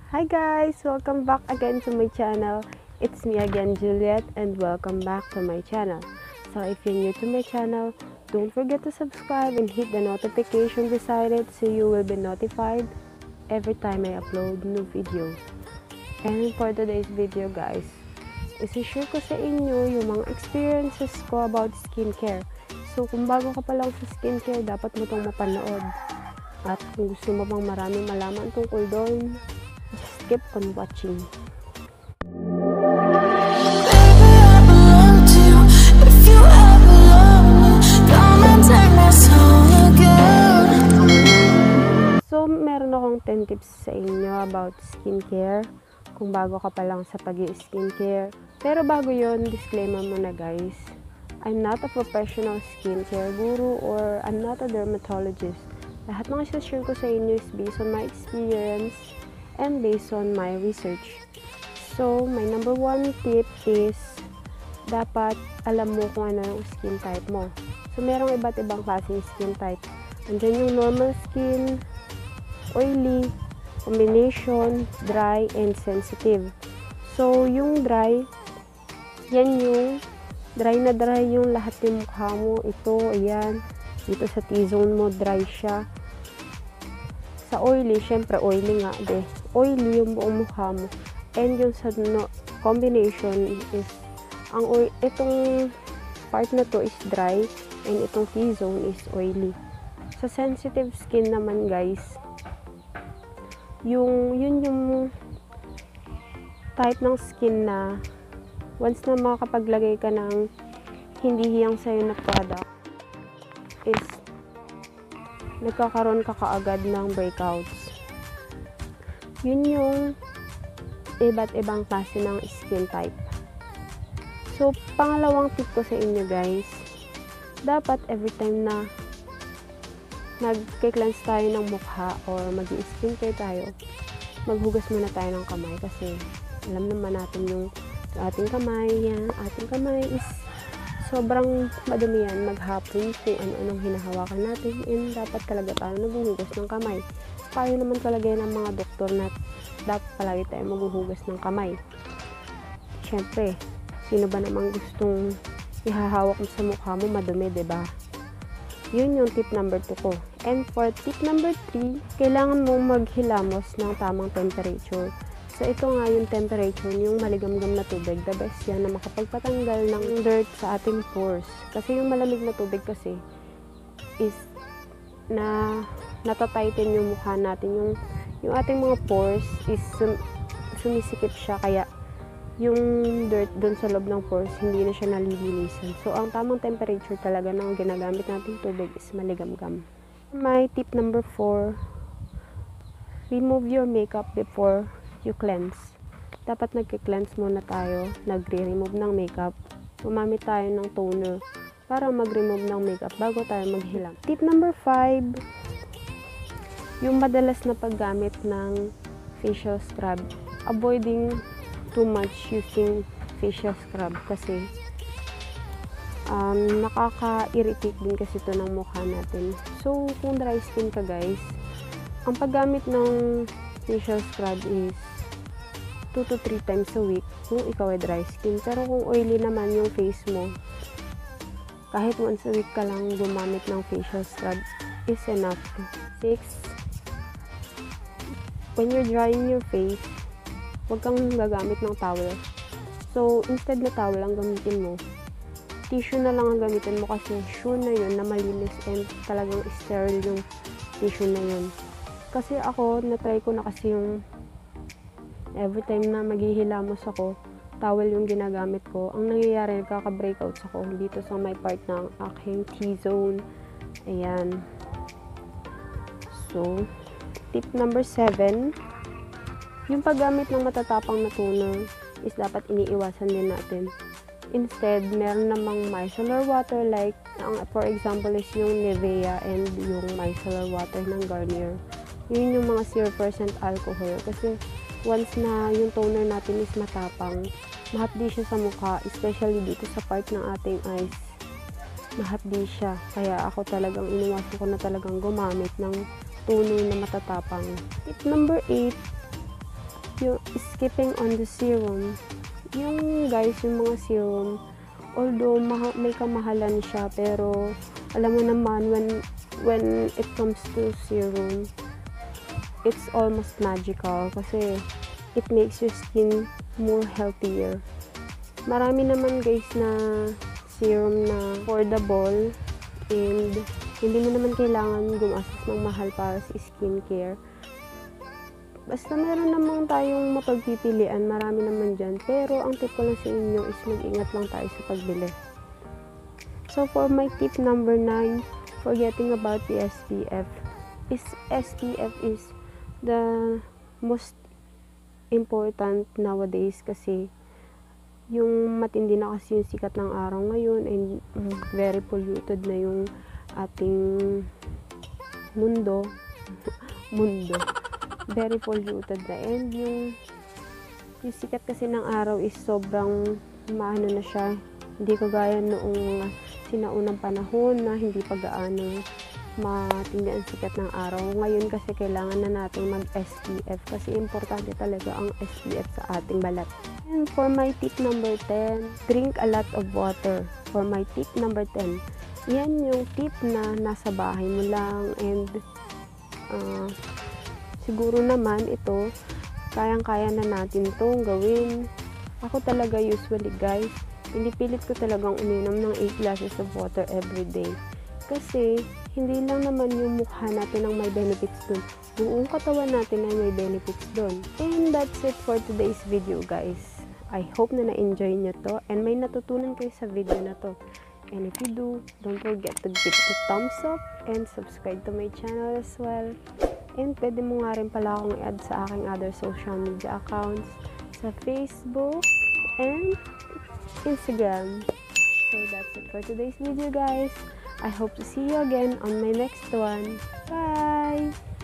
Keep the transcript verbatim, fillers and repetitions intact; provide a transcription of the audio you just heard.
Hi guys! Welcome back again to my channel. It's me again, Juliet, and welcome back to my channel. So if you're new to my channel, don't forget to subscribe and hit the notification beside it so you will be notified every time I upload new video. And for today's video guys, isi-share ko sa inyo yung mga experiences ko about skincare. So kung bago ka pa lang sa skincare, dapat mo itong mapanood. At kung gusto mo pang maraming malaman tungkol doon, just keep on watching. So, meron akong ten tips sa inyo about skincare. Kung bago ka pa lang sa pag-i-skincare. Pero bago yon, disclaimer muna guys. I'm not a professional skincare guru or I'm not a dermatologist. Lahat ng isa-share ko sa inyo is based on my experience and based on my research. So, my number one tip is dapat alam mo kung ano yung skin type mo. So, merong iba't ibang klaseng skin type. Andyan yung normal skin, oily, combination, dry, and sensitive. So, yung dry, yan yung dry na dry yung lahat ng mukha mo. Ito, ayan. Dito sa T-zone mo, dry siya. Sa oily, syempre oily nga, de. Oily yung buong mukha mo. And yung sa no, combination is, ang oil, itong part na to is dry, and itong T-zone is oily. Sa sensitive skin naman guys, yung, yun yung type ng skin na once na makapaglagay ka ng hindi hiyang sa'yo na product, is nagkakaroon ka kaagad ng breakouts. Yun yung iba't ibang klase ng skin type. So, pangalawang tip ko sa inyo guys, dapat every time na nag-cleanse tayo ng mukha or mag-skincare tayo, maghugas muna tayo ng kamay kasi alam naman natin yung ating kamay, yan, ating kamay is sobrang madumi yan maghapon kung ano-anong hinahawakan natin, and dapat talaga tayo naghuhugas ng kamay. Payo naman talaga yan ng mga doktor na dapat palagi tayo maghuhugas ng kamay. Siyempre, sino ba namang gustong ihahawak mo sa mukha mo madumi, diba? Yun yung tip number two ko. And for tip number three, kailangan mong maghilamos ng tamang temperature. So, ito nga yung temperature, yung maligamgam na tubig. The best yan na makapagpatanggal ng dirt sa ating pores. Kasi yung malamig na tubig kasi is na natatighten yung mukha natin. Yung, yung ating mga pores is sum, sumisikip siya. Kaya yung dirt dun sa loob ng pores, hindi na siya nalilinisan. So, ang tamang temperature talaga ng ginagamit nating tubig is maligamgam. My tip number four, remove your makeup before you cleanse. Dapat nagki-cleanse muna tayo, nagre-remove ng makeup. Gumamit tayo ng toner para mag-remove ng makeup bago tayo maghilang. Tip number five, yung madalas na paggamit ng facial scrub. Avoiding too much using facial scrub kasi um, nakaka-irritate din kasi ito ng mukha natin. So, kung dry skin ka guys, ang paggamit ng facial scrub is two to three times a week kung ikaw ay dry skin. Pero kung oily naman yung face mo, kahit once a week ka lang gumamit ng facial scrub is enough. Six, when you're drying your face, huwag kang gagamit ng towel. So, instead na towel ang gamitin mo, tissue na lang ang gamitin mo kasi sure na yun na malinis and talagang sterile yung tissue na yun. Kasi ako, na-try ko na kasi yung every time na maghihilamos ako, towel yung ginagamit ko. Ang nangyayari, nagkaka-breakouts ako dito sa may part ng aking T-zone. Ayan. So, tip number seven, yung paggamit ng matatapang na toner is dapat iniiwasan din natin. Instead, meron namang micellar water like, for example is yung Nivea and yung micellar water ng Garnier. Yun yung mga zero percent alcohol kasi once na yung toner natin is matapang, mahapdi siya sa mukha, especially dito sa part ng ating eyes. Mahapdi siya. Kaya ako talagang iniwasan ko na talagang gumamit ng toner na matatapang. Tip number eight, yung skipping on the serum. Yung guys, yung mga serum, although ma- may kamahalan siya, pero alam mo naman, when when it comes to serum, it's almost magical kasi it makes your skin more healthier. Marami naman guys na serum na affordable and hindi mo naman kailangan gumastos ng mahal para sa skincare. Basta meron naman tayong mapagpipilian, marami naman dyan. Pero ang tip ko lang sa inyo is mag-ingat lang tayo sa pagbili. So for my tip number nine, forgetting about the S P F. Is S P F is the most important nowadays kasi yung matindi na kasi yung sikat ng araw ngayon and um, very polluted na yung ating mundo. mundo. Very polluted na. And yung, yung sikat kasi ng araw is sobrang maano na siya. Hindi kagaya noong sinaunang panahon na hindi pa gaano matindi ang sikat ng araw. Ngayon kasi kailangan na natin mag-S P F kasi importante talaga ang S P F sa ating balat. And for my tip number ten, drink a lot of water. For my tip number ten, yan yung tip na nasa bahay mo lang and uh, siguro naman ito, kayang-kaya na natin itong gawin. Ako talaga usually guys, pinipilit ko talagang uminom ng eight glasses of water every day. Kasi, hindi lang naman yung mukha natin ang may benefits dun. Buong katawan natin ay may benefits dun. And that's it for today's video guys. I hope na na-enjoy nyo to and may natutunan kayo sa video na to. And if you do, don't forget to give it a thumbs up and subscribe to my channel as well. And pwede mo nga rin pala akong i-add sa aking other social media accounts sa Facebook and Instagram. So that's it for today's video guys. I hope to see you again on my next one. Bye!